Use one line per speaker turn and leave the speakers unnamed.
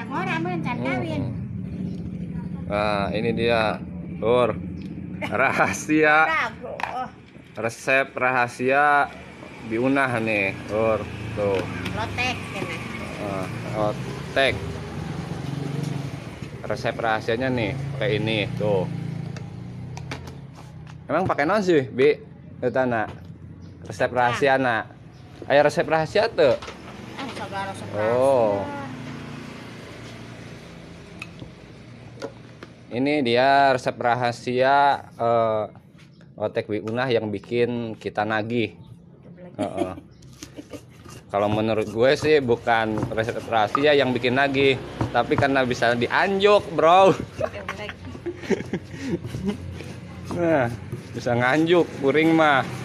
Nah, ini dia, rahasia resep rahasia biunah nih, tuh.
Lotek kene.
Lotek. Resep rahasianya nih, kayak ini, tuh. Emang pakai non sih, Bi? Itu nak. Resep rahasia nak. Ayo resep rahasia tuh.
Segala resep
Oh.
rahasia.
Ini dia resep rahasia lotek biunah yang bikin kita nagih. Kalau menurut gue sih bukan resep rahasia yang bikin nagih, tapi karena bisa dianjuk, bro. Nah, bisa nganjuk kuring mah.